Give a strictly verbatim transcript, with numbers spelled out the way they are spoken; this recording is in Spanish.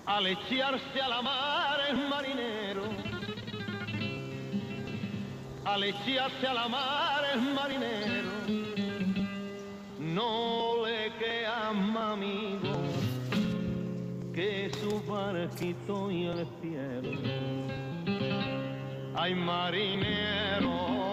al echarse a la mar el marinero, al echarse a la mar el marinero, no le queda más amigo que su barquito y el cielo. Ay, marinero,